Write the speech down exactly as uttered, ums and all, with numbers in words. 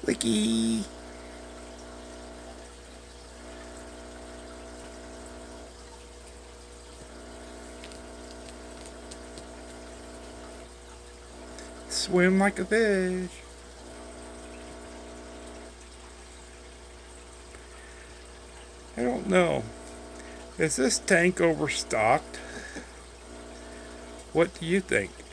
Licky. Swim like a fish. I don't know. Is this tank overstocked? What do you think?